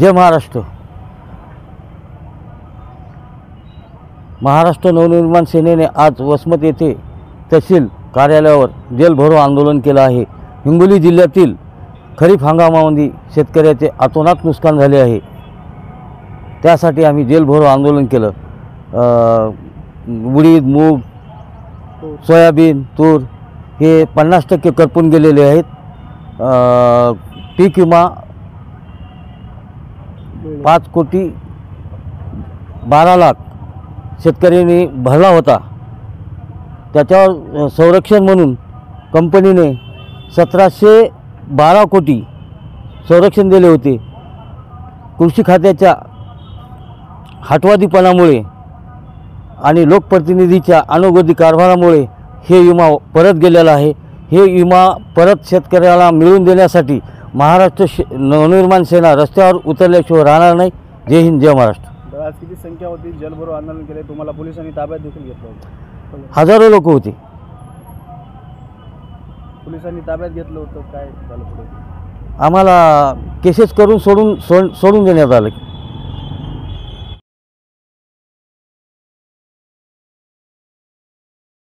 जय महाराष्ट्र। महाराष्ट्र नवनिर्माण सेनेने आज वसमत येथे तहसील कार्यालयावर जेल भरो आंदोलन केलं आहे। हिंगोली जिल्ह्यातील खरीप हंगामामध्ये शेतकऱ्याचे अतोनात नुकसान झाले आहे। त्यासाठी आम्ही जेल भरो आंदोलन केलं। उडीद, मूग, सोयाबीन, तूर हे 50% करपून गेलेले आहेत। पीक विमा 5,12,00,000 शेतकऱ्यांनी भरला होता। त्याच्यावर संरक्षण म्हणून कंपनीने 1,712 कोटी संरक्षण दिले होते। कृषी खात्याच्या हटवादीपणामुळे आणि लोकप्रतिनिधीच्या अनुगती कारभारामुळे हे विमा परत गेलेला आहे। हे विमा परत शेतकऱ्याला मिळवून देण्यासाठी महाराष्ट्र नवनिर्माण सेना रस्त्यावर उतरल्याशिवाय राहणार नाही। जय हिंद, जय महाराष्ट्र। आज किती संख्या होती? जेल भरो आंदोलन केले, तुम्हाला पोलिसांनी ताब्यात देखील घेतलं होतं? हजारो लोक होते। पोलिसांनी ताब्यात घेतलं होतं, काय झालं पुढे? आम्हाला केसेस करून सोडून देण्यात आलं।